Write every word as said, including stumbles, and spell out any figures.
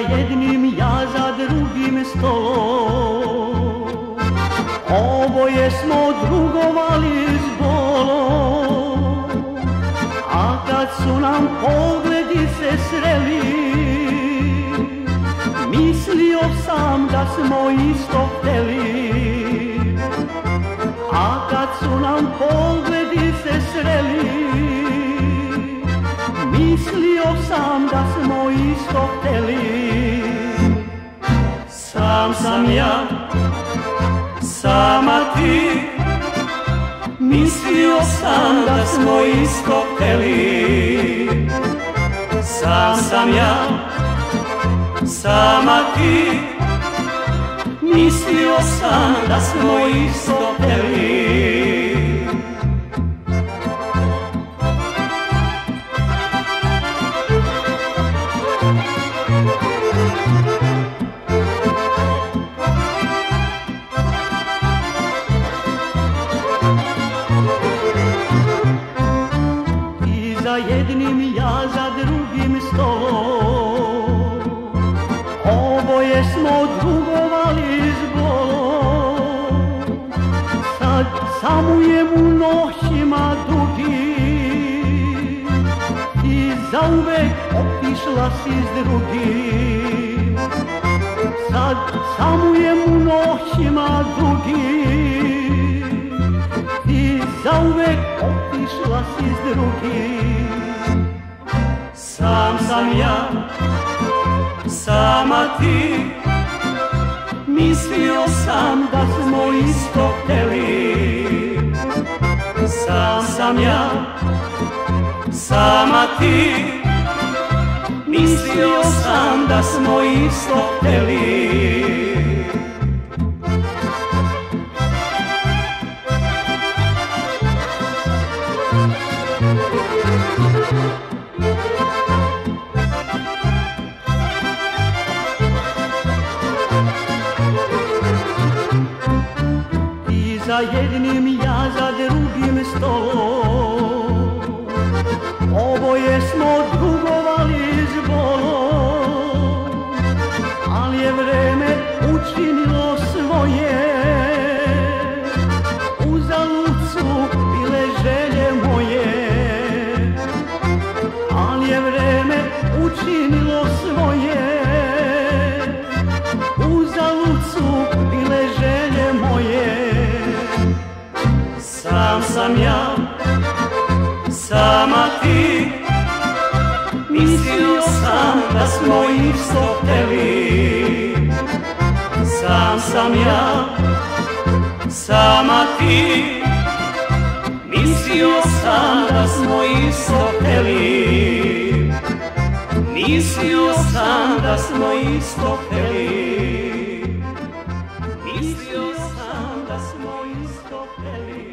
jednim, ja za drugim stolom. Oboje smo drugovali s bolom, a kad su nam pogledi se sreli, mislio sam da smo isto hteli. A kad su nam pogledi se sreli, mislio sam da smo isto hteli. Sam sam ja, sama ti, mislio sam da smo isto hteli. Sam sam ja, sama ti, mislio sam da smo isto hteli. Ti za jednim, ja za drugim stolom, oboje smo drugovali s bolom. Sad samujem u noćima dugim, ti zauvek otišla si s drugim. Sad samujem u noćima dugim, ti zauvek otišla si s drugim. Sam sam ja, sama ti, mislio sam da smo isto hteli. Sam sam ja, sama ti, mislio sam da smo isto hteli. Ti za jednim, ja za drugim stolom, oboje smo drugovali s bolom, ali je vreme učinilo svoje. Uzalud su bile želje moje, ali je vreme učinilo svoje. Uzalud su bile želje moje. Sam sam ja, sama ti, mislio sam da smo isto hteli. Sam sam ja, sama ti, mislio sam da smo isto hteli. Mislio sam da smo isto hteli. Mislio sam da smo isto hteli.